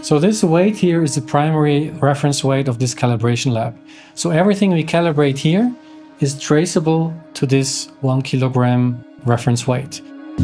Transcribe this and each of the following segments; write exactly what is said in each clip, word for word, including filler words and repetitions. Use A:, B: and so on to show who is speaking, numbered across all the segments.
A: So this weight here is the primary reference weight of this calibration lab. So everything we calibrate here is traceable to this one kilogram reference weight.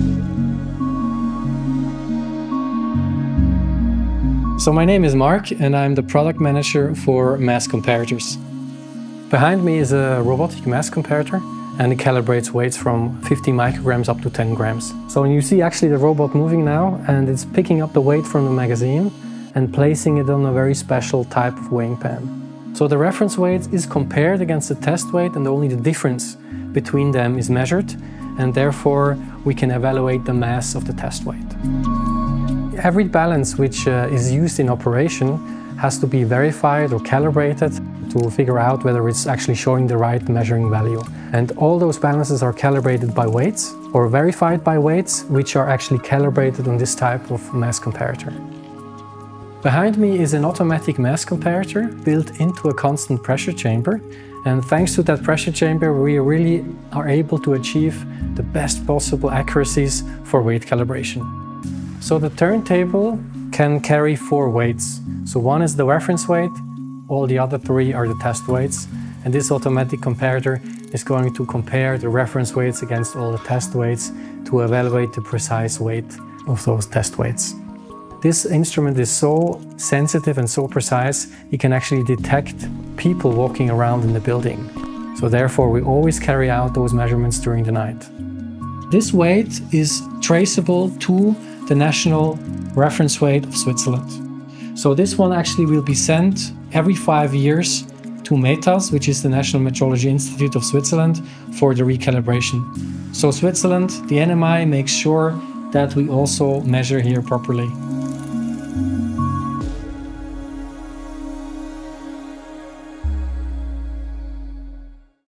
A: So my name is Mark and I'm the product manager for mass comparators. Behind me is a robotic mass comparator and it calibrates weights from fifty micrograms up to ten grams. So you see actually the robot moving now and it's picking up the weight from the magazine and placing it on a very special type of weighing pan. So the reference weight is compared against the test weight and only the difference between them is measured, and therefore we can evaluate the mass of the test weight. Every balance which uh, is used in operation has to be verified or calibrated to figure out whether it's actually showing the right measuring value. And all those balances are calibrated by weights or verified by weights which are actually calibrated on this type of mass comparator. Behind me is an automatic mass comparator built into a constant pressure chamber, and thanks to that pressure chamber we really are able to achieve the best possible accuracies for weight calibration. So the turntable can carry four weights. So one is the reference weight, all the other three are the test weights, and this automatic comparator is going to compare the reference weights against all the test weights to evaluate the precise weight of those test weights. This instrument is so sensitive and so precise, it can actually detect people walking around in the building. So therefore we always carry out those measurements during the night. This weight is traceable to the national reference weight of Switzerland. So this one actually will be sent every five years to METTLER, which is the National Metrology Institute of Switzerland, for the recalibration. So Switzerland, the N M I, makes sure that we also measure here properly.